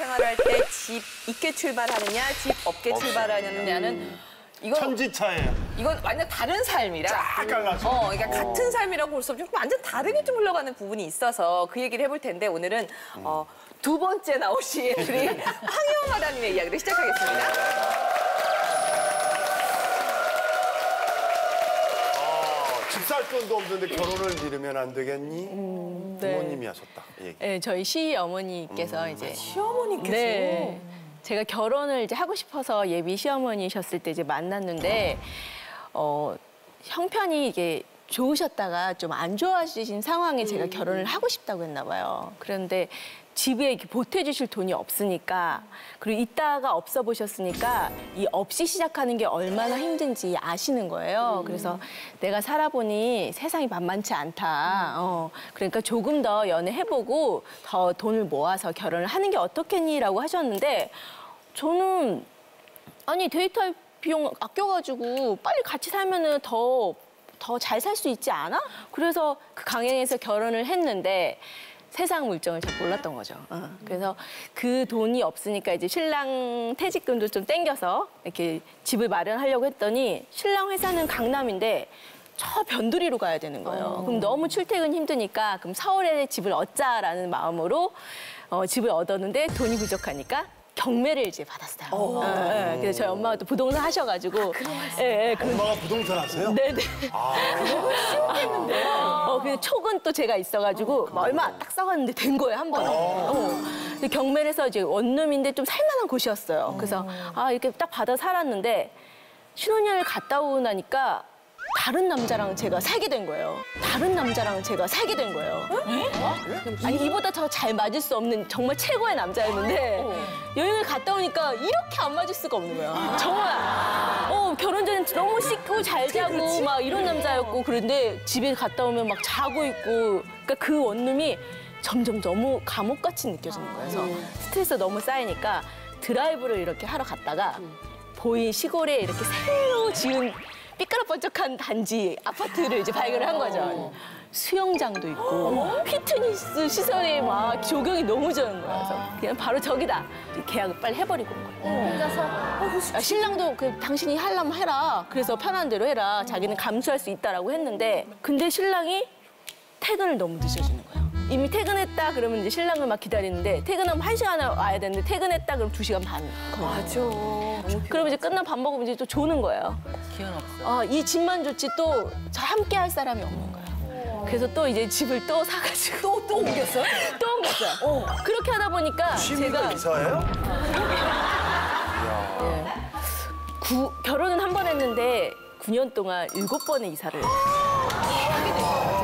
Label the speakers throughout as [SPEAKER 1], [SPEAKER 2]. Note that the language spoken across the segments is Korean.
[SPEAKER 1] 생활할 때 집 있게 출발하느냐, 집 없게 출발하느냐는 이건
[SPEAKER 2] 천지차예요.
[SPEAKER 1] 이건 완전 다른 삶이라.
[SPEAKER 2] 쫙 갈라져.
[SPEAKER 1] 그러니까 같은 삶이라고 볼 수 없지만 완전 다르게 좀 흘러가는 부분이 있어서 그 얘기를 해볼 텐데 오늘은 두 번째 나오신 우리 황희영 마담님의 이야기를 시작하겠습니다.
[SPEAKER 2] 집 살 돈도 없는데 결혼을 미루면 안 되겠니? 부모님이 하셨다. 이 얘기.
[SPEAKER 3] 네, 저희 시어머니께서 이제
[SPEAKER 1] 시어머니께서?
[SPEAKER 3] 네, 제가 결혼을 이제 하고 싶어서 예비 시어머니셨을 때 이제 만났는데 형편이 이게 좋으셨다가 좀 안 좋아지신 상황에 제가 결혼을 하고 싶다고 했나 봐요. 그런데 집에 이렇게 보태주실 돈이 없으니까 그리고 있다가 없어 보셨으니까 이 없이 시작하는 게 얼마나 힘든지 아시는 거예요. 그래서 내가 살아보니 세상이 만만치 않다. 그러니까 조금 더 연애해보고 더 돈을 모아서 결혼을 하는 게 어떻겠니라고 하셨는데 저는 아니 데이트할 비용 아껴가지고 빨리 같이 살면은 더 잘 살 수 있지 않아? 그래서 그 강행해서 결혼을 했는데 세상 물정을 잘 몰랐던 거죠. 그래서 그 돈이 없으니까 이제 신랑 퇴직금도 좀 땡겨서 이렇게 집을 마련하려고 했더니 신랑 회사는 강남인데 저 변두리로 가야 되는 거예요. 그럼 너무 출퇴근 힘드니까 그럼 서울에 집을 얻자라는 마음으로 집을 얻었는데 돈이 부족하니까 경매를 이제 받았어요. 그래서 저희 엄마가 또 부동산 하셔가지고.
[SPEAKER 2] 엄마가 부동산 하세요?
[SPEAKER 3] 네네.
[SPEAKER 1] 그거 쉬웠겠는데.
[SPEAKER 3] 근데 촉은 또 제가 있어가지고 얼마 딱 써갔는데 된 거예요, 한 번에. 근데 경매를 해서 이제 원룸인데 좀 살만한 곳이었어요. 그래서 이렇게 딱 받아 살았는데 신혼여행을 갔다 오고 나니까 다른 남자랑 제가 살게 된 거예요. 다른 남자랑 제가 살게 된 거예요. 아니 이보다 더 잘 맞을 수 없는 정말 최고의 남자였는데 여행을 갔다 오니까 이렇게 안 맞을 수가 없는 거예요. 정말. 결혼 전에 너무 씻고 잘 자고 막 이런 남자였고 그런데 집에 갔다 오면 막 자고 있고 그러니까 그 원룸이 점점 너무 감옥같이 느껴지는 거예요. 그래서 스트레스가 너무 쌓이니까 드라이브를 이렇게 하러 갔다가 보인 시골에 이렇게 새로 지은 삐까뻔쩍한 단지 아파트를 이제 발견을 한 거죠. 수영장도 있고 피트니스 시설에 막 조경이 너무 좋은 거예요. 그래서 그냥 바로 저기다 계약을 빨리 해버리고 온 거예요. 그래서 신랑도 당신이 하려면 해라. 그래서 편한 대로 해라. 자기는 감수할 수 있다라고 했는데 근데 신랑이 퇴근을 너무 늦어지는 거예요. 이미 퇴근했다 그러면 이제 신랑을 막 기다리는데 퇴근하면 1시간에 와야 되는데 퇴근했다 그럼 2시간 반.
[SPEAKER 1] 맞아.
[SPEAKER 3] 그러면 이제 끝나면 밥 먹으면 이제 또 조는 거예요.
[SPEAKER 1] 기운 없어.
[SPEAKER 3] 이 집만 좋지 또 저 함께 할 사람이 없는 거예요. 그래서 또 이제 집을 또 사가지고
[SPEAKER 1] 또 옮겼어요?
[SPEAKER 3] 또 옮겼어요. 그렇게 하다 보니까
[SPEAKER 2] 취미가 이사예요?
[SPEAKER 3] 결혼은 한 번 했는데 9년 동안 7번의 이사를 하게 된 거예요,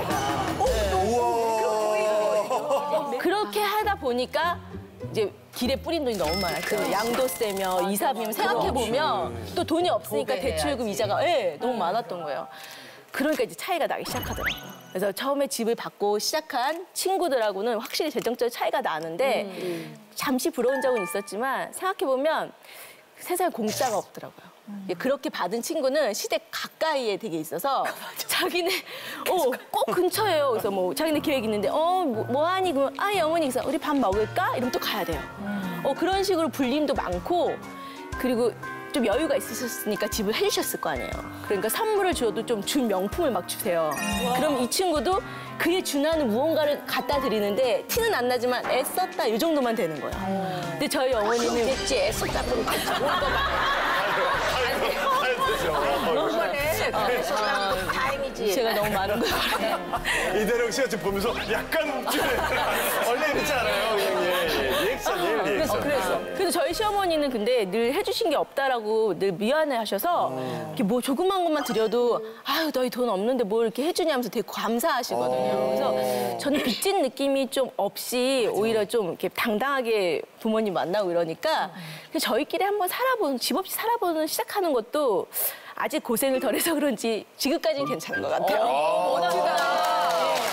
[SPEAKER 3] 제가. 그렇게 하다 보니까 이제 길에 뿌린 돈이 너무 많았죠. 양도세며 이사비며 생각해보면 또 돈이 없으니까 대출금 이자가 너무 많았던 거예요. 그러니까 이제 차이가 나기 시작하더라고요. 그래서 처음에 집을 받고 시작한 친구들하고는 확실히 재정적 차이가 나는데 잠시 부러운 적은 있었지만 생각해보면 세상에 공짜가 없더라고요. 그렇게 받은 친구는 시댁 가까이에 되게 있어서 자기네 꼭 근처예요. 그래서 뭐 자기네 계획 있는데 뭐하니? 그러면 어머니 그래서 우리 밥 먹을까? 이러면 또 가야 돼요. 그런 식으로 불림도 많고 그리고 좀 여유가 있으셨으니까 집을 해주셨을 거 아니에요. 그러니까 선물을 줘도 좀 준 명품을 막 주세요. 그럼 이 친구도 그에 준하는 무언가를 갖다 드리는데 티는 안 나지만 애썼다 이 정도만 되는 거예요. 근데 저희 어머니는
[SPEAKER 1] 됐지, 애썼다 그러면 됐지. 다행이지.
[SPEAKER 3] 제가 너무 많은 걸
[SPEAKER 2] 이대령 씨가 지금 보면서 약간 원래 이렇지 않아요? 그냥 리액션.
[SPEAKER 3] 그래서 저희 시어머니는 근데 늘 해주신 게 없다라고 늘 미안해하셔서 이렇게 뭐 조그만 것만 드려도 아유 너희 돈 없는데 뭘 이렇게 해주냐면서 되게 감사하시거든요. 그래서 저는 빚진 느낌이 좀 없이 오히려 좀 이렇게 당당하게 부모님 만나고 이러니까 저희끼리 한번 집 없이 살아보는 시작하는 것도 아직 고생을 덜 해서 그런지 지금까지는 괜찮은 것 같아요.
[SPEAKER 1] 멋지다.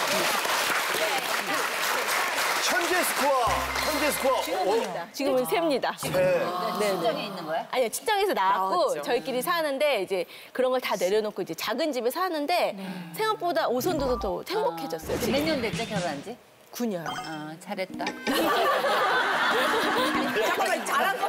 [SPEAKER 2] 현재 스코어.
[SPEAKER 3] 지금은 셉니다.
[SPEAKER 4] 친정에 있는 거야?
[SPEAKER 3] 아니요, 친정에서 나왔고
[SPEAKER 1] 나왔죠.
[SPEAKER 3] 저희끼리 사는데 이제 그런 걸 다 내려놓고 이제 작은 집에 사는데 생각보다 오손도도 더 행복해졌어요. 지금.
[SPEAKER 4] 몇 년 됐지 결혼한 지?
[SPEAKER 3] 9년.
[SPEAKER 4] 잘했다.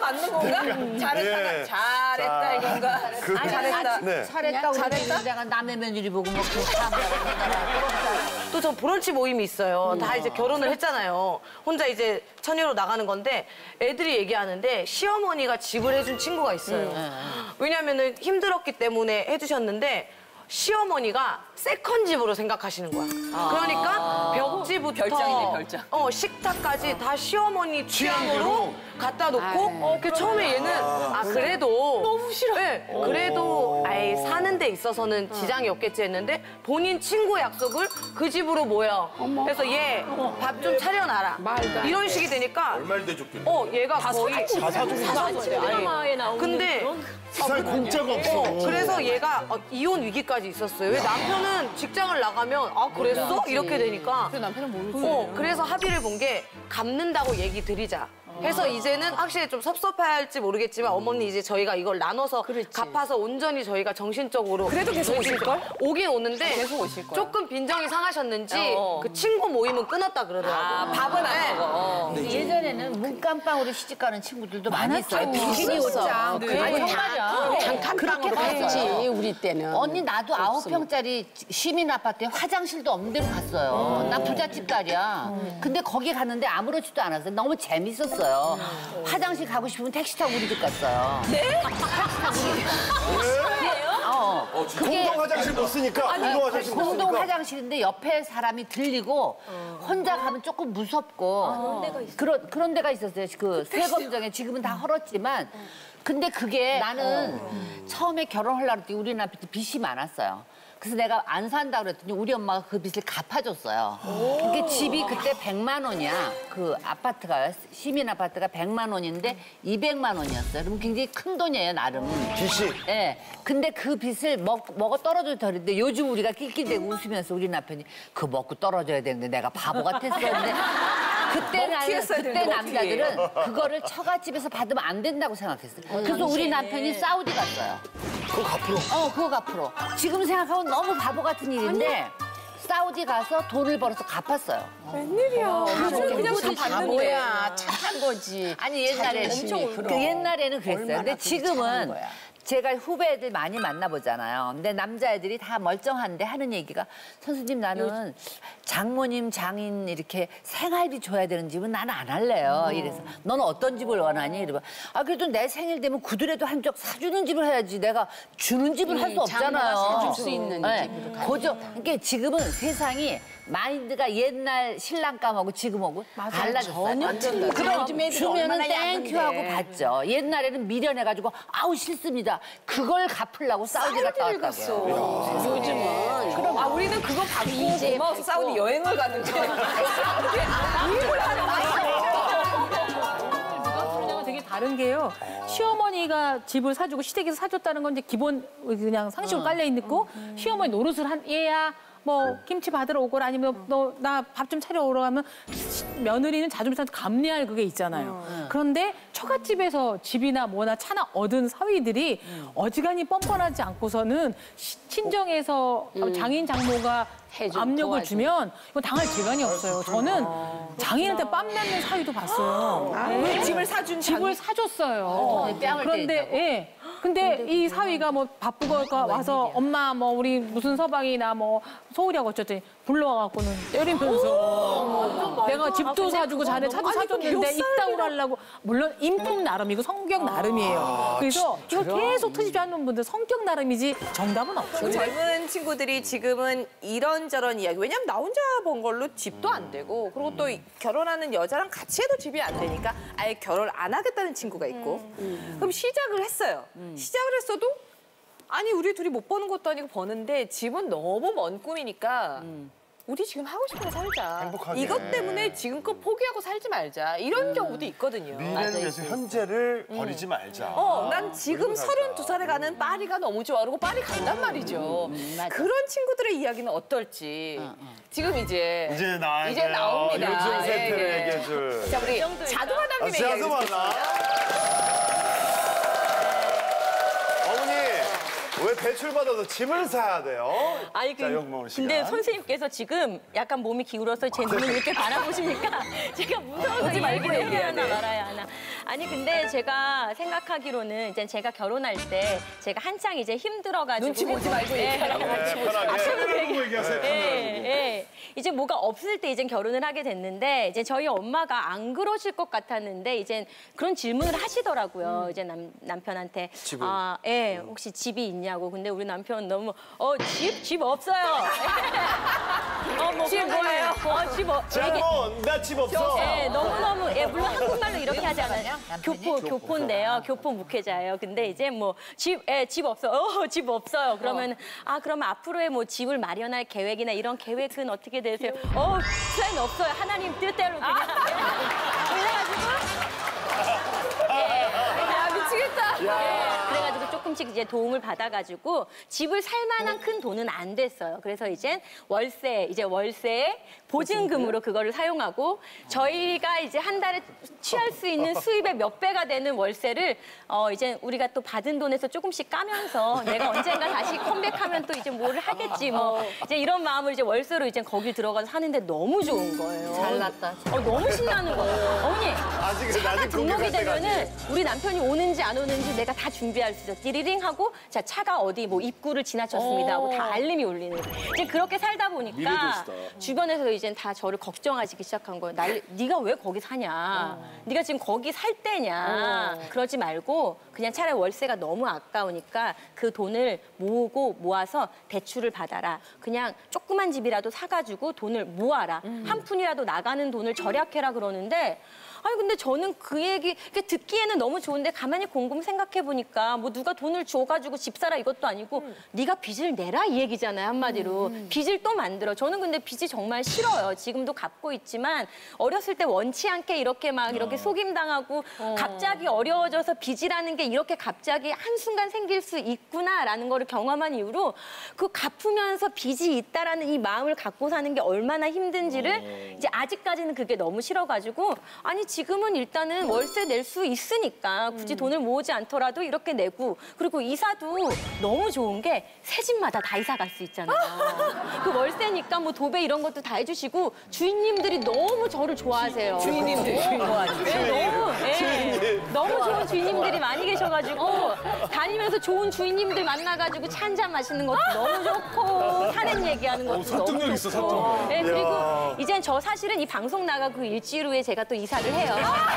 [SPEAKER 1] 맞는 건가? 잘했다,
[SPEAKER 2] 예.
[SPEAKER 1] 잘했다
[SPEAKER 2] 자,
[SPEAKER 1] 이건가? 아, 잘했다.
[SPEAKER 2] 네.
[SPEAKER 4] 잘했다.
[SPEAKER 1] 잘했다?
[SPEAKER 4] 내가 남의 며느리 보고 뭐
[SPEAKER 5] 또 저 브런치 모임이 있어요. 다 이제 결혼을 했잖아요. 혼자 이제 처녀로 나가는 건데 애들이 얘기하는데 시어머니가 집을 해준 친구가 있어요. 왜냐면은 힘들었기 때문에 해주셨는데 시어머니가 세컨 집으로 생각하시는 거야. 그러니까 벽지부터
[SPEAKER 1] 별장이네, 별장.
[SPEAKER 5] 식탁까지 다 시어머니 취향으로 갖다 놓고 그 처음에 얘는 그래도 너무 싫어. 네, 그래도 아이 사는 데 있어서는 지장이 없겠지 했는데 본인 친구 약속을 그 집으로 모여. 그래서 얘 밥 좀 차려놔라. 이런 식이 되니까
[SPEAKER 2] 얼마를 대줬길래?
[SPEAKER 5] 얘가 거의
[SPEAKER 2] 다 사주고
[SPEAKER 3] 드라마에 나오는
[SPEAKER 5] 근데
[SPEAKER 3] 그런
[SPEAKER 2] 세상에 공짜가 없어.
[SPEAKER 5] 그래서 얘가 이혼 위기까지 있었어요. 왜 남편은 직장을 나가면 그랬어? 이렇게 되니까.
[SPEAKER 4] 그 남편은 모르지.
[SPEAKER 5] 그래서 합의를 본 게 갚는다고 얘기 드리자. 해서 이제는 확실히 좀 섭섭해할지 모르겠지만 어머니 이제 저희가 이걸 나눠서 갚아서 온전히 저희가 정신적으로
[SPEAKER 1] 그래도 계속 오실걸?
[SPEAKER 5] 오긴 오는데
[SPEAKER 1] 계속 오실 거야.
[SPEAKER 5] 조금 빈정이 상하셨는지 그 친구 모임은 끊었다 그러더라고요.
[SPEAKER 1] 밥은 안 먹어.
[SPEAKER 4] 예전에는 문간방으로 시집가는 친구들도 많이 있어요. 비키니 옷장. 아니 정말이야.
[SPEAKER 6] 그렇게 갔지 우리 때는.
[SPEAKER 4] 언니 나도 9평짜리 시민 아파트에 화장실도 없는 데로 갔어요. 나 부잣집 딸이야. 근데 거기 갔는데 아무렇지도 않았어요. 너무 재밌었어요. 화장실 가고 싶으면 택시 타고 우리 집 갔어요.
[SPEAKER 1] 네?
[SPEAKER 4] 택시 타고 우리 집. 그게
[SPEAKER 2] 공동 화장실 못 쓰니까. 공동 화장실 못
[SPEAKER 4] 공동
[SPEAKER 2] 쓰니까.
[SPEAKER 4] 화장실인데 옆에 사람이 들리고 혼자 가면 조금 무섭고 그런 데가 있었어요. 그 세검정에 지금은 다 헐었지만 근데 그게 나는 처음에 결혼하려고 했더니 우리 남편도 빚이 많았어요. 그래서 내가 안 산다 그랬더니 우리 엄마가 그 빚을 갚아줬어요. 그게 집이 그때 100만 원이야. 그 아파트가 시민 아파트가 100만 원인데 200만 원이었어요. 그럼 굉장히 큰 돈이에요 나름.
[SPEAKER 2] 빚이.
[SPEAKER 4] 예. 근데 그 빚을 먹어 떨어져도 되는데 요즘 우리가 낄낄대고 웃으면서 우리 남편이 그거 먹고 떨어져야 되는데 내가 바보 같았었는데 그때 남자들은 그거를 처갓집에서 받으면 안 된다고 생각했어요. 그래서 우리 남편이 사우디 갔어요.
[SPEAKER 2] 그거 갚으러.
[SPEAKER 4] 그거 갚으러. 지금 생각하면 너무 바보 같은 일인데 사우디 가서 돈을 벌어서 갚았어요.
[SPEAKER 1] 웬일이야. 요즘 그냥 다 받는데.
[SPEAKER 6] 뭐야 착한 거지.
[SPEAKER 4] 아니 옛날에는 그랬어요. 근데 지금은 제가 후배들 많이 만나보잖아요. 근데 남자애들이 다 멀쩡한데 하는 얘기가 선생님 나는 장모님, 장인 이렇게 생활비 줘야 되는 집은 나는 안 할래요. 이래서 너는 어떤 집을 원하니? 이러면 그래도 내 생일 되면 구두라도 한 적 사주는 집을 해야지 내가 주는 집을 할 수 없잖아요.
[SPEAKER 6] 사줄 수 있는 집으로 가야지.
[SPEAKER 4] 고정. 그러니까 지금은 세상이 마인드가 옛날 신랑감하고 지금하고 달라졌어요.
[SPEAKER 6] 전혀 틀리죠.
[SPEAKER 4] 그럼
[SPEAKER 6] 요즘 애들이
[SPEAKER 4] 주면은
[SPEAKER 6] 얼마나
[SPEAKER 4] 땡큐 하고
[SPEAKER 6] 야근데.
[SPEAKER 4] 받죠. 옛날에는 미련해가지고 아우 싫습니다. 그걸 갚으려고 사우디 갔다 왔다고요.
[SPEAKER 6] 요즘은
[SPEAKER 1] 그럼 우리는 그거 받고 고마워서 사우디 여행을 갔는데 사우디에 일을 하는
[SPEAKER 7] 누가 그러냐가 되게 다른 게요. 시어머니가 집을 사주고 시댁에서 사줬다는 건 이제 기본 그냥 상식으로 깔려 있고 시어머니 노릇을 한 얘야 뭐 김치 받으러 오거나 아니면 너 나 밥 좀 차려 오러 가면 며느리는 자존심 감내할 그게 있잖아요. 그런데 처갓집에서 집이나 뭐나 차나 얻은 사위들이 어지간히 뻔뻔하지 않고서는 친정에서 장인 장모가
[SPEAKER 6] 해주고
[SPEAKER 7] 압력을
[SPEAKER 6] 도와주고.
[SPEAKER 7] 주면 이거 당할 재간이 없어요. 저는 장인한테 뺨 맞는 사위도 봤어요. 네.
[SPEAKER 1] 집을 사준
[SPEAKER 7] 집을 사줬어요.
[SPEAKER 4] 뺨을
[SPEAKER 7] 그런데
[SPEAKER 4] 때린다고?
[SPEAKER 7] 예. 근데 이 사위가 뭐 바쁘고 와서 엄마 뭐 우리 무슨 서방이나 뭐 소울이하고 어쩌더니 불러와갖고는 때리면서 내가 집도 사주고 자네 차도 사줬는데 이따구로 하려고 물론 인품 나름이고 성격 나름이에요. 그래서 이거 계속 트집지 않는 분들 성격 나름이지 정답은 없어요.
[SPEAKER 1] 젊은 친구들이 지금은 이런저런 이야기. 왜냐면 나 혼자 번 걸로 집도 안 되고 그리고 또 결혼하는 여자랑 같이 해도 집이 안 되니까 아예 결혼 안 하겠다는 친구가 있고 그럼 시작을 했어요. 시작을 했어도 아니 우리 둘이 못 버는 것도 아니고 버는데 집은 너무 먼 꿈이니까 우리 지금 하고 싶은 거 살자.
[SPEAKER 2] 행복하게.
[SPEAKER 1] 이것 때문에 지금껏 포기하고 살지 말자. 이런 경우도 있거든요.
[SPEAKER 2] 미래를 위해서 현재를 버리지 말자.
[SPEAKER 1] 난 지금 32살에 가는 파리가 너무 좋아. 그러고 파리 간단 말이죠. 그런 친구들의 이야기는 어떨지. 지금 이제 나옵니다.
[SPEAKER 2] 요즘 세태를
[SPEAKER 1] 예, 예.
[SPEAKER 2] 얘기해줄.
[SPEAKER 1] 자, 우리 자두마담님의 이야기
[SPEAKER 2] 자두마담.
[SPEAKER 1] 듣겠습니다.
[SPEAKER 2] 어머니, 왜 대출받아서 짐을 사야 돼요?
[SPEAKER 3] 아니,
[SPEAKER 2] 자, 욕먹을 시간.
[SPEAKER 3] 근데 선생님께서 지금 약간 몸이 기울어서 제 눈을 이렇게 바라보시니까 제가 무서워서
[SPEAKER 1] 오지 말고
[SPEAKER 3] 얘기를 해야 하나
[SPEAKER 1] 얘기해야 돼.
[SPEAKER 3] 말아야 하나.
[SPEAKER 8] 아니 근데 제가 생각하기로는 이제 제가 결혼할 때 제가 한창 이제 힘들어가지고
[SPEAKER 1] 눈치 보지 말고 얘기하라고.
[SPEAKER 2] 편하게 얘기하세요.
[SPEAKER 8] 예. 이제 뭐가 없을 때 이제 결혼을 하게 됐는데 이제 저희 엄마가 안 그러실 것 같았는데 이제 그런 질문을 하시더라고요. 이제 남편한테 아, 예, 혹시 집이 있냐고. 근데 우리 남편 너무 집 없어요. 뭐
[SPEAKER 1] 집 뭐예요?
[SPEAKER 2] 장모, 나 집 없어.
[SPEAKER 8] 예, 너무너무, 예, 물론 한국말로 이렇게 하지 않아요. 교포인데요. 교포 목회자예요. 근데 이제 뭐, 집 없어. 집 없어요. 그러면, 그러면 앞으로의 뭐 집을 마련할 계획이나 이런 계획은 어떻게 되세요? 플랜 없어요. 하나님 뜻대로 그냥. 그래가지고.
[SPEAKER 1] 야, 미치겠다.
[SPEAKER 8] 그래가지고 조금씩 이제 도움을 받아가지고 집을 살 만한 큰 돈은 안 됐어요. 그래서 이제 월세에 보증금으로 그거를 사용하고 저희가 이제 한 달에 취할 수 있는 수입의 몇 배가 되는 월세를 이제 우리가 또 받은 돈에서 조금씩 까면서 내가 언젠가 다시 컴백하면 또 이제 뭐를 하겠지 뭐 이제 이런 마음으로 이제 월세로 이제 거기 들어가서 사는데 너무 좋은 거예요.
[SPEAKER 4] 잘났다.
[SPEAKER 8] 너무 신나는 거예요. 어머니. 차가 등록이 되면은 우리 남편이 오는지 안 오는지 내가 다 준비할 수 있어. 띠리링 하고 자 차가 어디 뭐 입구를 지나쳤습니다 하고 다 알림이 울리는. 이제 그렇게 살다 보니까 주변에서 이제 다 저를 걱정하시기 시작한 거예요. 네가 왜 거기 사냐? 네가 지금 거기 살 때냐? 그러지 말고 그냥 차라리 월세가 너무 아까우니까 그 돈을 모아서 대출을 받아라. 그냥 조그만 집이라도 사가지고 돈을 모아라. 한 푼이라도 나가는 돈을 절약해라 그러는데. 아니 근데 저는 그 얘기 듣기에는 너무 좋은데 가만히 곰곰 생각해 보니까 뭐 누가 돈을 줘가지고 집 사라 이것도 아니고 네가 빚을 내라 이 얘기잖아요 한마디로. 빚을 또 만들어. 저는 근데 빚이 정말 싫어요. 지금도 갚고 있지만 어렸을 때 원치 않게 이렇게 막 이렇게 속임당하고 갑자기 어려워져서 빚이라는 게 이렇게 갑자기 한순간 생길 수 있구나라는 거를 경험한 이후로 그 갚으면서 빚이 있다라는 이 마음을 갖고 사는 게 얼마나 힘든지를 이제 아직까지는 그게 너무 싫어가지고 아니 지금은 일단은 월세 낼 수 있으니까 굳이 돈을 모으지 않더라도 이렇게 내고 그리고 이사도 너무 좋은 게 새 집마다 다 이사 갈 수 있잖아요. 그 월세니까 뭐 도배 이런 것도 다 해주시고 주인님들이 너무 저를 좋아하세요.
[SPEAKER 1] 주인님들이
[SPEAKER 8] 너무 좋은 주인님들이 많이 계셔가지고 다니면서 좋은 주인님들 만나가지고 차 한잔 마시는 것도 너무 좋고 사는 얘기하는 것도 너무
[SPEAKER 2] 설득력
[SPEAKER 8] 좋고.
[SPEAKER 2] 있어, 설득력.
[SPEAKER 8] 네, 그리고 이젠 저 사실은 이 방송 나가고 일주일 후에 제가 또 이사를 해요.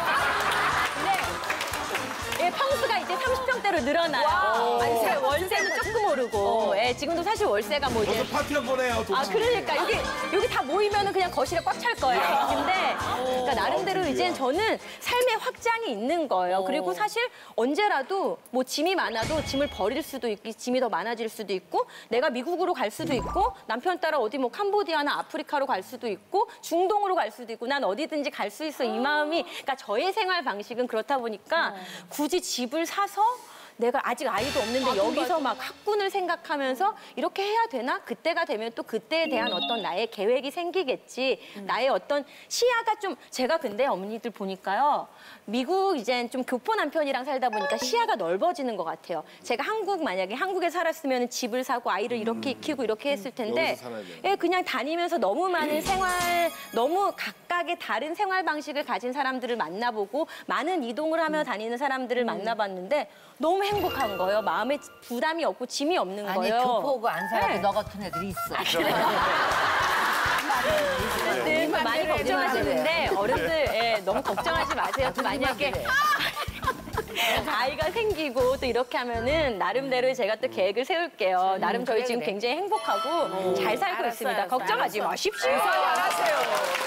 [SPEAKER 8] 네, 평수가 이제 30평대로 늘어나요. 아니, 월세는 조금 오르고. 지금도 사실 월세가 뭐 이제.
[SPEAKER 2] 파티 한번 해요.
[SPEAKER 8] 그러니까 여기 다 모이면은 그냥 거실에 꽉 찰 거예요. 근데 그러니까 나름대로 이제 저는 삶의 확장이 있는 거예요. 그리고 사실 언제라도 뭐 짐이 많아도 짐을 버릴 수도 있고 짐이 더 많아질 수도 있고 내가 미국으로 갈 수도 있고 남편 따라 어디 뭐 캄보디아나 아프리카로 갈 수도 있고 중동으로 갈 수도 있고 난 어디든지 갈 수 있어 이 마음이 그러니까 저의 생활 방식은 그렇다 보니까 굳이 집을 사서 내가 아직 아이도 없는데 여기서 막 학군을 생각하면서 이렇게 해야 되나? 그때가 되면 또 그때에 대한 어떤 나의 계획이 생기겠지. 나의 어떤 시야가 좀 제가 근데 어머니들 보니까요. 미국 이젠 좀 교포 남편이랑 살다 보니까 시야가 넓어지는 것 같아요. 제가 만약에 한국에 살았으면 집을 사고 아이를 이렇게 키우고 이렇게 했을 텐데 그냥 다니면서 너무 많은 너무 각각의 다른 생활 방식을 가진 사람들을 만나보고 많은 이동을 하며 다니는 사람들을 만나봤는데 너무 행복한 거예요. 마음에 부담이 없고 짐이 없는 거예요.
[SPEAKER 4] 아니 교포고 안 살아도 너 같은 애들이 있어.
[SPEAKER 8] 많이 걱정하시는데 어른들 너무 걱정하지 마세요. 또 만약에 아이가 생기고 또 이렇게 하면은 나름대로 제가 또 계획을 세울게요. 나름 저희 지금 굉장히 행복하고 잘 살고 있습니다. 걱정하지 마십시오.
[SPEAKER 1] 알았어요.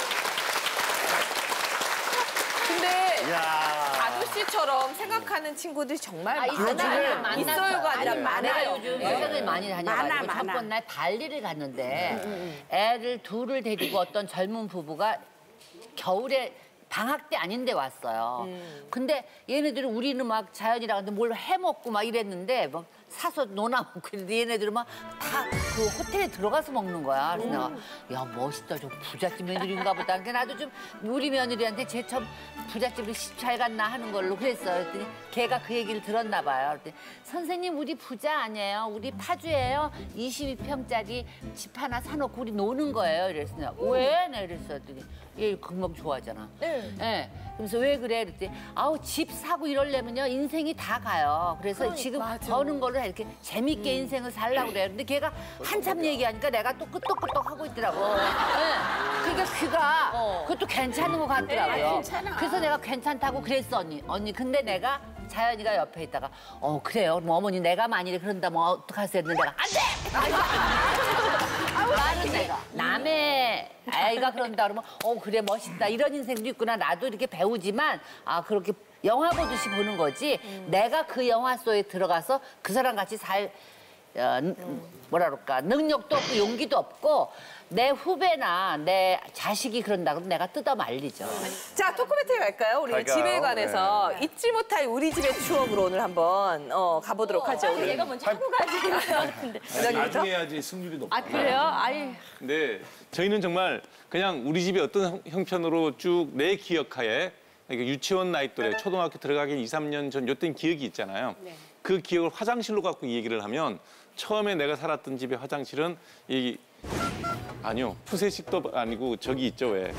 [SPEAKER 1] 근데 아저씨처럼 생각하는 친구들이 정말 많아요. 있어요가 아니라 많아요.
[SPEAKER 4] 요즘 여자들이 많이 다녀가지고 첫 번날 발리를 갔는데 애를 둘을 데리고 어떤 젊은 부부가 겨울에 방학 때 아닌데 왔어요. 근데 얘네들은 우리는 막 자연이라 근데 뭘 해먹고 막 이랬는데 막 사서 논아먹고 있는데 얘네들은 막 다 그 호텔에 들어가서 먹는 거야. 그래서 내가 야 멋있다 좀 부잣집 며느리인가 보다. 근데 나도 좀 우리 며느리한테 쟤 참 부잣집을 잘 갔나 하는 걸로 그랬어. 그랬더니 걔가 그 얘기를 들었나 봐요. 그랬더니 선생님 우리 부자 아니에요. 우리 파주예요. 22평짜리 집 하나 사놓고 우리 노는 거예요. 이랬어. 내가 왜? 내가 이랬더니 얘 금방 좋아하잖아. 네. 그래서 왜 그래? 그랬더니 아우 집 사고 이러려면요 인생이 다 가요. 그래서 지금 버는 걸로 이렇게 재밌게 인생을 살려고 그래요. 근데 걔가 한참 얘기하니까 내가 또 끄떡끄떡 하고 있더라고. 네. 그러니까 귀가 그것도 괜찮은 것 같더라고요. 그래서 내가 괜찮다고 그랬어 언니. 언니 근데 내가 자연이가 옆에 있다가 그래요. 그럼 어머니 내가 만일에 그런다면 어떡하세요? 근데 내가 안 돼! 말은 내가 남의 아이가 그런다 그러면 그래 멋있다 이런 인생도 있구나. 나도 이렇게 배우지만 그렇게 영화 보듯이 보는 거지. 내가 그 영화 속에 들어가서 그 사람 같이 살 뭐라 그럴까 능력도 없고 용기도 없고 내 후배나 내 자식이 그런다 그러면 내가 뜯어 말리죠.
[SPEAKER 1] 자, 토크 배틀 갈까요? 우리
[SPEAKER 2] 갈까요?
[SPEAKER 1] 집에 관해서
[SPEAKER 2] 네.
[SPEAKER 1] 잊지 못할 우리 집의 추억으로 오늘 한번 가보도록 하죠. 우리.
[SPEAKER 8] 얘가 먼저 하고 가지 것 같은데.
[SPEAKER 2] 나중에 해야지 승률이 높아.
[SPEAKER 8] 아 그래요? 아이.
[SPEAKER 9] 근데 저희는 정말 그냥 우리 집이 어떤 형편으로 쭉 내 기억하에 그러니까 유치원 나이 또래 초등학교 들어가기 2, 3년 전 요땐 기억이 있잖아요. 그 기억을 화장실로 갖고 얘기를 하면 처음에 내가 살았던 집의 화장실은 아니요 푸세식도 아니고 저기 있죠 왜?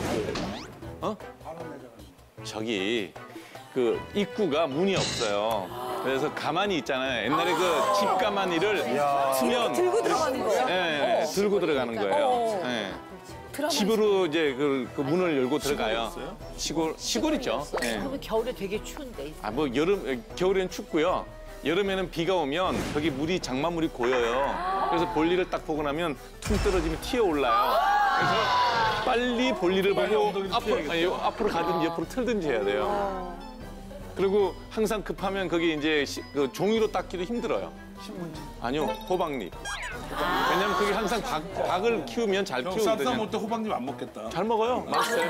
[SPEAKER 9] 저기 그 입구가 문이 없어요. 그래서 가만히 있잖아요. 옛날에 그 집 가만히를 쓰면
[SPEAKER 1] 들고 들어가는 거예요?
[SPEAKER 9] 예, 들고 들어가는 거예요. 예. 집으로 이제 그 문을 열고 들어가요. 시골이죠. 예.
[SPEAKER 4] 그러면 겨울에 되게 추운데.
[SPEAKER 9] 뭐 겨울에는 춥고요. 여름에는 비가 오면 거기 물이 장마물이 고여요. 그래서 볼일을 딱 보고 나면 퉁 떨어지면 튀어 올라요. 그래서 빨리 볼일을 보고 앞으로 가든지 옆으로 틀든지 해야 돼요. 그리고 항상 급하면 거기 이제 그 종이로 닦기도 힘들어요. 아니요, 호박잎. 왜냐면 그게 항상 박을 키우면 잘 키우거든요.
[SPEAKER 10] 쌈 먹을 때 호박잎 안 먹겠다.
[SPEAKER 9] 잘 먹어요. 맛있어요.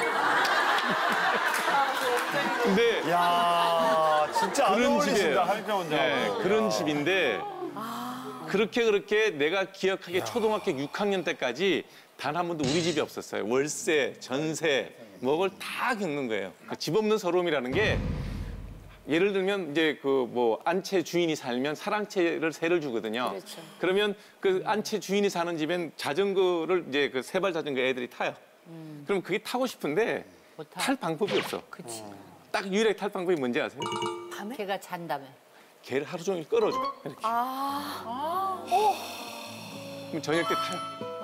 [SPEAKER 9] 근데
[SPEAKER 2] 야 진짜 안
[SPEAKER 9] 그런
[SPEAKER 2] 어울리신다
[SPEAKER 9] 집이에요.
[SPEAKER 2] 한평 원장.
[SPEAKER 9] 네, 그런 집인데 그렇게 내가 기억하기에 초등학교 6학년 때까지 단 한 번도 우리 집이 없었어요. 월세, 전세, 뭐걸 다 겪는 거예요. 그 집 없는 서러움이라는 게 예를 들면 이제 그 뭐 안채 주인이 살면 사랑채를 세를 주거든요. 그러면 그 안채 주인이 사는 집엔 자전거를 이제 그 세발 자전거 애들이 타요. 그럼 그게 타고 싶은데 탈 방법이 없어. 딱 유일하게 탈 방법이 뭔지 아세요?
[SPEAKER 4] 걔가 잔다며.
[SPEAKER 9] 걔를 하루 종일 끌어줘. 이렇게. 그럼 저녁 때 타요.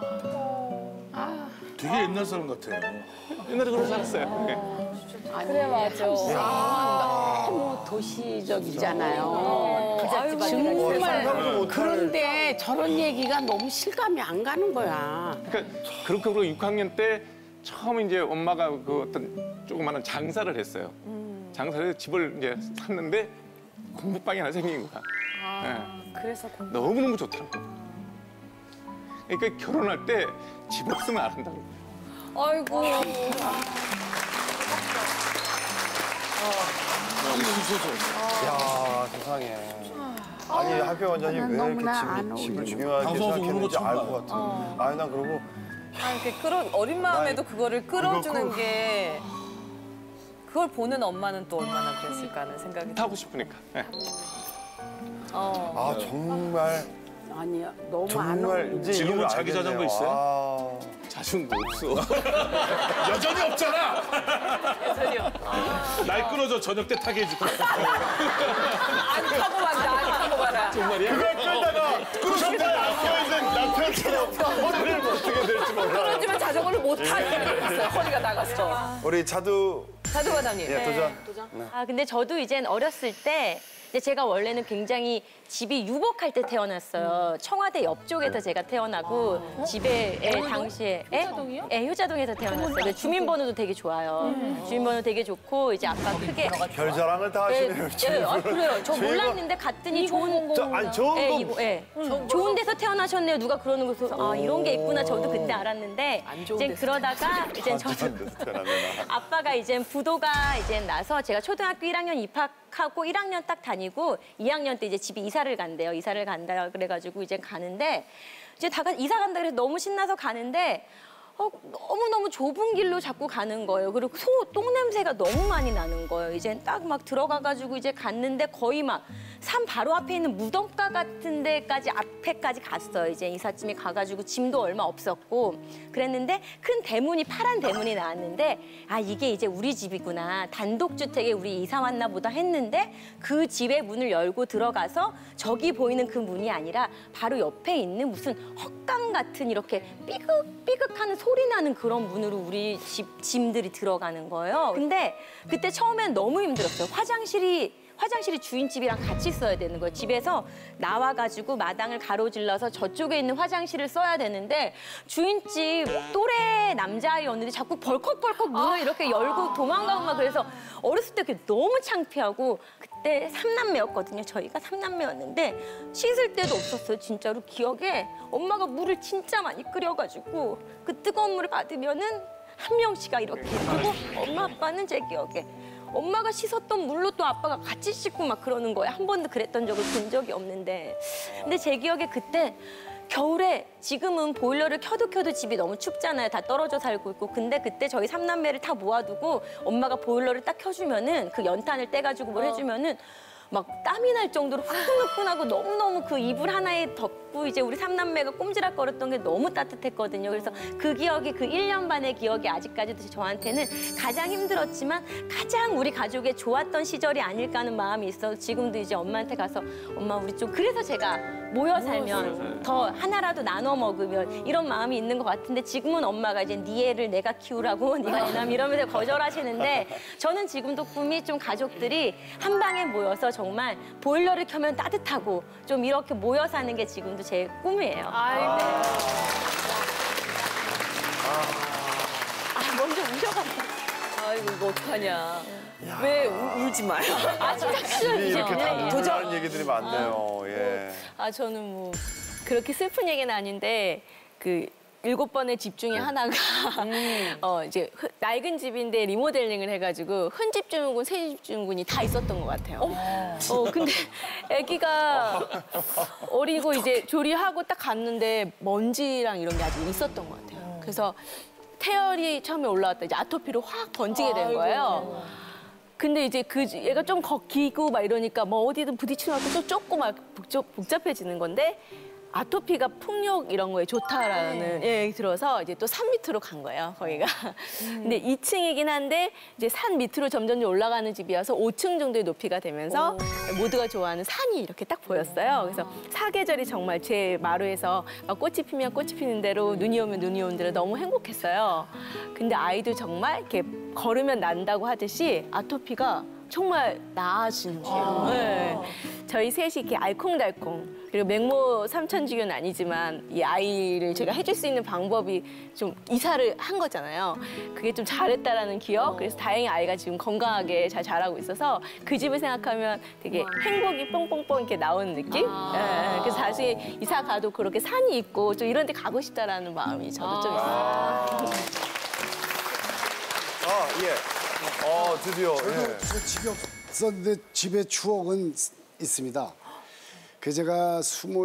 [SPEAKER 10] 되게 옛날 사람 같아요.
[SPEAKER 9] 옛날에 그러고 살았어요. 네.
[SPEAKER 6] 그래 맞아. 너무 도시적이잖아요. 정말 그런데 저런 얘기가 너무 실감이 안 가는 거야.
[SPEAKER 9] 그러니까 그렇게 그러고 6학년 때 처음 이제 엄마가 그 어떤 조그마한 장사를 했어요. 장사를 해서 집을 이제 샀는데 공부방이 하나 생긴 거야.
[SPEAKER 1] 그래서
[SPEAKER 9] 너무너무 좋더라고. 그러니까 결혼할 때 집 없으면 안 한다고.
[SPEAKER 1] 아이고.
[SPEAKER 2] 야 세상에. 아니 한평 원장님 왜 이렇게 집을 중요하게
[SPEAKER 10] 방송에서 우는 거
[SPEAKER 2] 생각했는지
[SPEAKER 10] 처음
[SPEAKER 2] 알
[SPEAKER 10] 봐요.
[SPEAKER 2] 것 같아. 아니 난 그러고
[SPEAKER 1] 이렇게 어린 마음에도 그거를 끌어주는 게 그걸 보는 엄마는 또 얼마나 그랬을까 하는 생각이
[SPEAKER 9] 타고 싶으니까. 네.
[SPEAKER 2] 아 정말
[SPEAKER 6] 아니야 너무 안
[SPEAKER 2] 정말
[SPEAKER 6] 어울려.
[SPEAKER 2] 이제
[SPEAKER 10] 지금은
[SPEAKER 2] 이유를
[SPEAKER 10] 자기
[SPEAKER 2] 알겠네요.
[SPEAKER 10] 자전거 있어요?
[SPEAKER 2] 아,
[SPEAKER 9] 자전거 없어.
[SPEAKER 10] 여전히 없잖아. 날 끌어줘 저녁 때 타게 해줄 거야.
[SPEAKER 1] 안 타고 간다. 안 타고 가라.
[SPEAKER 9] 정말이야?
[SPEAKER 2] 그걸 끌다가 그 옆에 앉아있는 남편처럼 허리를 어떻게 될지 몰라.
[SPEAKER 1] 끌어주면 자전거를 못 타게 됐어요. 허리가 나가서.
[SPEAKER 2] 우리 자두
[SPEAKER 1] 자두 과장님.
[SPEAKER 2] 예, 도전.
[SPEAKER 8] 아 근데 저도 이젠 어렸을 때 이제 제가 원래는 굉장히 집이 유복할 때 태어났어요. 청와대 옆쪽에서 제가 태어나고 집에 당시에
[SPEAKER 7] 효자동이요?
[SPEAKER 8] 예, 효자동에서 태어났어요. 근데 주민번호도 되게 좋아요. 주민번호 되게 좋고 이제 아빠 크게
[SPEAKER 2] 별자랑을 다 하시네요.
[SPEAKER 8] 그래요. 저
[SPEAKER 2] 저희가-
[SPEAKER 8] 몰랐는데 갔더니 좋은
[SPEAKER 2] 아니 좋은 거
[SPEAKER 8] 좋은 데서 태어나셨네요. 누가 그러는 거서 아 이런 게 있구나. 저도 그때 알았는데 이제 그러다가 이제 저도 아빠가 이제 부도가 이제 나서 제가 초등학교 1학년 입학 하고 1학년 딱 다니고 2학년 때 이제 집에 이사를 간대요. 이사를 간다 그래가지고 이제 가는데 이제 다 이사 간다 그래서 너무 신나서 가는데 너무너무 좁은 길로 자꾸 가는 거예요. 그리고 똥 냄새가 너무 많이 나는 거예요. 이제 딱 막 들어가가지고 이제 갔는데 거의 막 산 바로 앞에 있는 무덤가 같은 데까지 앞에까지 갔어요. 이제 이삿짐이 가가지고 짐도 얼마 없었고 그랬는데 큰 대문이 파란 대문이 나왔는데 아 이게 이제 우리 집이구나. 단독주택에 우리 이사 왔나 보다 했는데 그 집의 문을 열고 들어가서 저기 보이는 그 문이 아니라 바로 옆에 있는 무슨 헛강 같은 이렇게 삐걱삐걱하는 소리 나는 그런 문으로 우리 집 짐들이 들어가는 거예요. 근데 그때 처음엔 너무 힘들었어요. 화장실이 주인집이랑 같이 써야 되는 거예요. 집에서 나와가지고 마당을 가로질러서 저쪽에 있는 화장실을 써야 되는데 주인집 또래 남자아이였는데 자꾸 벌컥벌컥 문을 이렇게 열고 도망가고 막 그래서 어렸을 때 그게 너무 창피하고 그때 3남매였거든요. 저희가 3남매였는데 씻을 데도 없었어요. 진짜로 기억에 엄마가 물을 진짜 많이 끓여가지고 그 뜨거운 물을 받으면은 한 명씩 이렇게 그리고 엄마 아빠는 제 기억에 엄마가 씻었던 물로 또 아빠가 같이 씻고 막 그러는 거예요. 한 번도 그랬던 적을 본 적이 없는데. 근데 제 기억에 그때 겨울에 지금은 보일러를 켜도 집이 너무 춥잖아요. 다 떨어져 살고 있고. 근데 그때 저희 3남매를 다 모아두고 엄마가 보일러를 딱 켜주면은 그 연탄을 떼가지고 뭘 해주면은 막 땀이 날 정도로 후끈후끈하고 너무너무 그 이불 하나에 덮고 이제 우리 3남매가 꼼지락거렸던 게 너무 따뜻했거든요. 그래서 그 기억이 그 1년 반의 기억이 아직까지도 저한테는 가장 힘들었지만 가장 우리 가족의 좋았던 시절이 아닐까 하는 마음이 있어서 지금도 이제 엄마한테 가서 엄마 우리 좀 그래서 제가 모여 살면 더 하나라도 나눠 먹으면 이런 마음이 있는 것 같은데 지금은 엄마가 이제 네 애를 내가 키우라고 네가 애남 이러면서 거절하시는데 저는 지금도 꿈이 좀 가족들이 한 방에 모여서 정말 보일러를 켜면 따뜻하고 좀 이렇게 모여 사는 게 지금도 제 꿈이에요.
[SPEAKER 3] 먼저 우셔가지고. 아이고 이거 어떡하냐. 왜 울지 마요.
[SPEAKER 2] 집이 이렇게 단순한 얘기들이 많네요. 예.
[SPEAKER 3] 저는 뭐 그렇게 슬픈 얘기는 아닌데 그 7번의 집 중에 하나가 이제 낡은 집인데 리모델링을 해가지고 흠집 증후군, 새집 증후군이 다 있었던 것 같아요. 근데 아기가 어리고 이제 조리하고 딱 갔는데 먼지랑 이런 게 아직 있었던 것 같아요. 그래서 태열이 처음에 올라왔다 이제 아토피로 확 번지게 된 거예요. 근데 이제 얘가 좀 걷기고 막 이러니까 뭐 어디든 부딪히는 것도 또 좁고 막 복잡해지는 건데 아토피가 풍욕 이런 거에 좋다라는 얘기 들어서 이제 또 산 밑으로 간 거예요, 거기가. 근데 2층이긴 한데 이제 산 밑으로 점점 올라가는 집이어서 5층 정도의 높이가 되면서 모두가 좋아하는 산이 이렇게 딱 보였어요. 그래서 사계절이 정말 제 마루에서 꽃이 피면 꽃이 피는 대로 눈이 오면 눈이 오는 대로 너무 행복했어요. 근데 아이도 정말 이렇게 걸으면 난다고 하듯이 아토피가 정말 나아지는 거예요. 네. 저희 셋이 이렇게 알콩달콩 그리고 맹모 삼천지교는 아니지만 이 아이를 제가 해줄 수 있는 방법이 좀 이사를 한 거잖아요. 그게 좀 잘했다라는 기억. 그래서 다행히 아이가 지금 건강하게 잘 자라고 있어서 그 집을 생각하면 되게 행복이 뽕뽕뽕 이렇게 나오는 느낌. 네. 그래서 나중에 이사 가도 그렇게 산이 있고 좀 이런 데 가고 싶다라는 마음이 저도 좀 있어요.
[SPEAKER 2] 예. 드디어. 예.
[SPEAKER 11] 집이 없었는데 집에 추억은 있습니다. 그 제가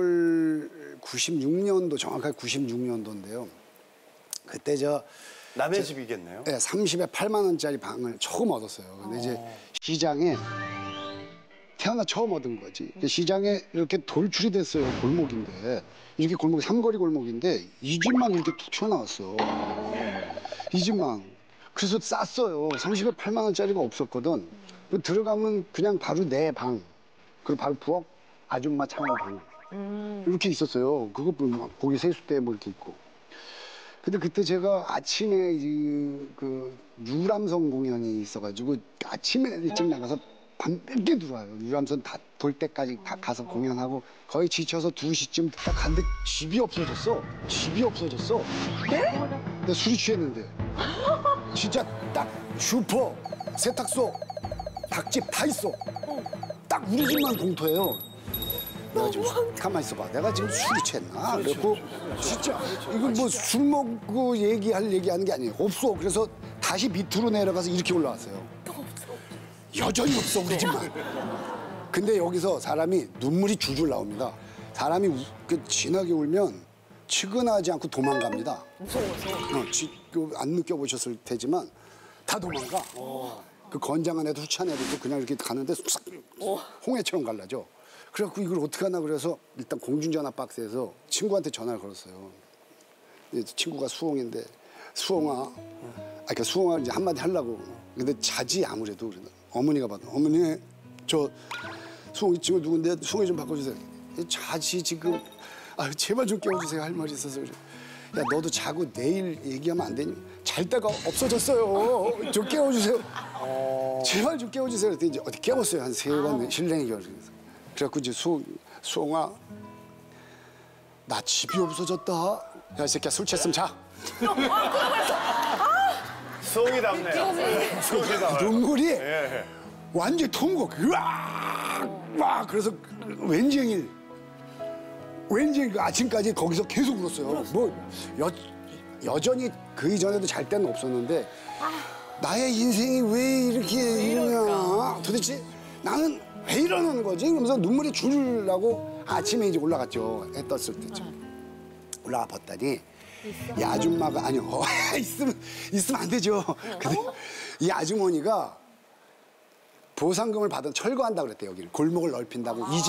[SPEAKER 11] 96년도 정확하게 96년도인데요. 그때
[SPEAKER 2] 남의 집이겠네요.
[SPEAKER 11] 네, 30에 8만 원짜리 방을 처음 얻었어요. 근데 이제 시장에 태어나 처음 얻은 거지. 시장에 이렇게 돌출이 됐어요. 골목인데 이렇게 골목 삼거리 골목인데 이 집만 이렇게 툭 튀어나왔어. 이 집만. 그래서 쌌어요. 30에 8만 원짜리가 없었거든. 들어가면 그냥 바로 내 방. 그리고 바로 부엌 아줌마 차는 방. 이렇게 있었어요. 그거 고기 세숫대 뭐 이렇게 있고. 근데 그때 제가 아침에 그 유람선 공연이 있어가지고 아침에 일찍 나가서 밤늦게 들어와요. 유람선 다 돌 때까지 다 가서 공연하고 거의 지쳐서 2시쯤 딱 갔는데 집이 없어졌어. 집이 없어졌어. 네? 근데 술이 취했는데. 진짜 딱 슈퍼, 세탁소, 닭집 다 있어. 딱 우리 집만 공터예요. 내가 지금 가만히 있어봐. 내가 지금 술이 취했나? 그래갖고 진짜 이거 뭐 술 먹고 얘기하는 게 아니에요. 없어. 그래서 다시 밑으로 내려가서 이렇게 올라왔어요. 여전히 없어 우리 집만. 근데 여기서 사람이 눈물이 줄줄 나옵니다. 사람이 진하게 울면 측은하지 않고 도망갑니다.
[SPEAKER 1] 무서워서.
[SPEAKER 11] 안 느껴보셨을 테지만 다 도망가. 그 건장한 애도 후찬 애도 그냥 이렇게 가는데 싹 홍해처럼 갈라져. 그래갖고 이걸 어떻게 하나 그래서 일단 공중전화 박스에서 친구한테 전화를 걸었어요. 친구가 수홍인데 수홍아, 그러니까 수홍아 이제 한마디 하려고. 근데 자지 아무래도. 어머니가 받아. 어머니 저 수홍이 친구 누군데 수홍이 좀 바꿔주세요. 자지 지금. 제발 좀 깨워주세요. 할 말이 있어서 그래. 야 너도 자고 내일 얘기하면 안 되니? 잘 때가 없어졌어요. 좀 깨워주세요. 제발 좀 깨워주세요. 그랬더니 이제 어디 깨웠어요. 한 3번 실랭이 결. 그래갖고 이제 수홍아 나 집이 없어졌다. 야 이 새끼야 술 취했으면 자.
[SPEAKER 2] 수홍이답네요. 수홍이답네요.
[SPEAKER 11] 눈물이 완전히 통곡. 으악! 그래서 왠지 아침까지 거기서 계속 울었어요. 여전히 그 이전에도 잘 때는 없었는데 나의 인생이 왜 이렇게 이러냐. 도대체 나는 왜 이러는 거지? 그러면서 눈물이 줄줄 나고 아침에 이제 올라갔죠. 해 떴을 때쯤. 올라가 봤더니 이 아줌마가 아니요. 있으면 안 되죠. 근데 이 아주머니가 보상금을 받은 철거한다고 그랬대요. 여기를 골목을 넓힌다고 이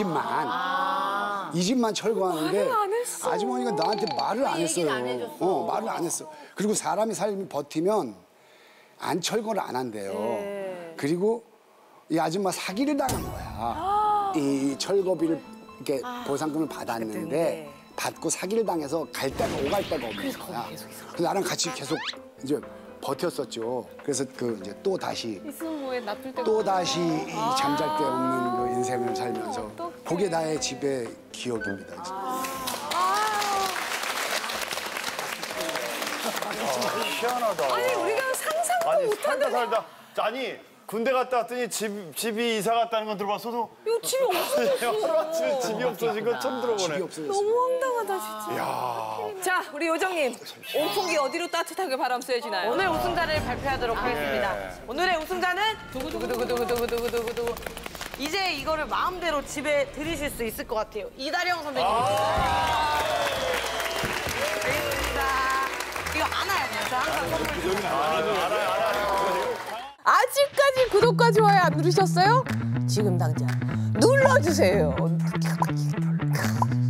[SPEAKER 11] 집만 철거하는데 아주머니가 나한테 말을 안 했어요. 말을 안 했어. 그리고 사람이 삶이 버티면 안 철거를 안 한대요. 그리고 이 아줌마 사기를 당한 거야. 이 철거비를 이렇게 보상금을 받았는데 받고 사기를 당해서 갈 데가 오갈 데가 없는 거야. 그래서 나랑 같이 계속 이제 버텼었죠. 그래서 이제 또 다시 이 잠잘 데 없는 그 인생을 살면서 그게 나의 집의 기억입니다.
[SPEAKER 2] 희한하다.
[SPEAKER 1] 아니 우리가 상상도 못하는.
[SPEAKER 2] 살다. 아니 군대 갔다 왔더니 집이 이사 갔다는 건 들어봤어도
[SPEAKER 1] 이거 집이 없어졌어.
[SPEAKER 2] 하루아침에 집이 없어진 건 처음 들어보네.
[SPEAKER 1] 너무 황당하다 진짜. 자 우리 요정님 온풍기 어디로 따뜻하게 바람 쐬주나요?
[SPEAKER 5] 오늘 우승자를 발표하도록 하겠습니다. 오늘의 우승자는 두구두구두구두구두구두구두구. 이제 이거를 마음대로 집에 들이실 수 있을 것 같아요. 이다령 선배님. 알겠습니다. 이거 안아야 돼요. 저 항상 선물.
[SPEAKER 2] 알아요.
[SPEAKER 1] 아직까지 구독과 좋아요 안 누르셨어요? 지금 당장 눌러주세요.